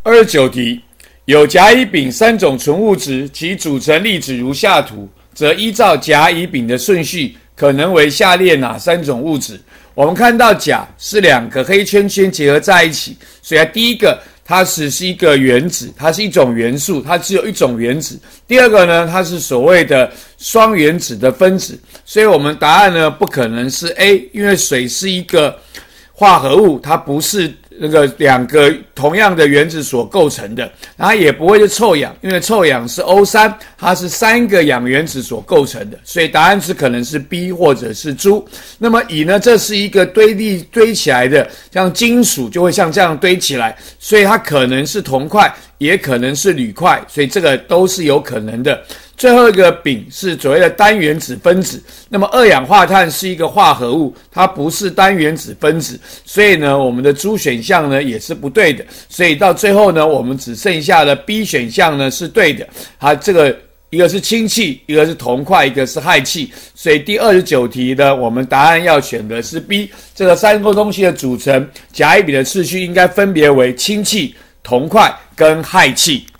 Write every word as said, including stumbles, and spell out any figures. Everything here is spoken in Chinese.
二十九题，有甲、乙、丙三种纯物质，其组成粒子如下图，则依照甲、乙、丙的顺序，可能为下列哪三种物质？我们看到甲是两个黑圈圈结合在一起，所以它第一个它只是一个原子，它是一种元素，它只有一种原子。第二个呢，它是所谓的双原子的分子，所以我们答案呢不可能是 A， 因为水是一个化合物，它不是那个两个同样的原子所构成的，然后也不会是臭氧，因为臭氧是 O 三， 它是三个氧原子所构成的，所以答案是可能是 B 或者是猪。那么乙呢，这是一个堆粒堆起来的，像金属就会像这样堆起来，所以它可能是铜块，也可能是铝块，所以这个都是有可能的。最后一个丙是所谓的单原子分子，那么二氧化碳是一个化合物，它不是单原子分子，所以呢，我们的猪选项呢也是不对的，所以到最后呢，我们只剩下的 B 选项呢是对的。它这个一个是氢气，一个是铜块，一个是氦气，所以第二十九题呢，我们答案要选的是 B。这个三个东西的组成，甲乙丙的次序应该分别为氢气、铜块跟氦气。